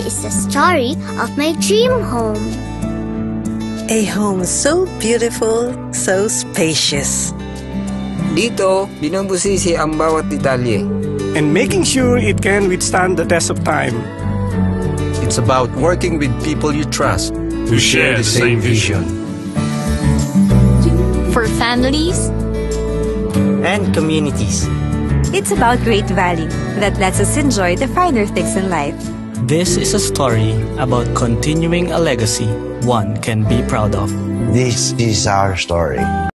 is the story of my dream home. A home so beautiful, so spacious. Dito, binubusisi ang bawat detalye. And making sure it can withstand the test of time. It's about working with people you trust to share the same vision. For families and communities. It's about great value that lets us enjoy the finer things in life. This is a story about continuing a legacy one can be proud of. This is our story.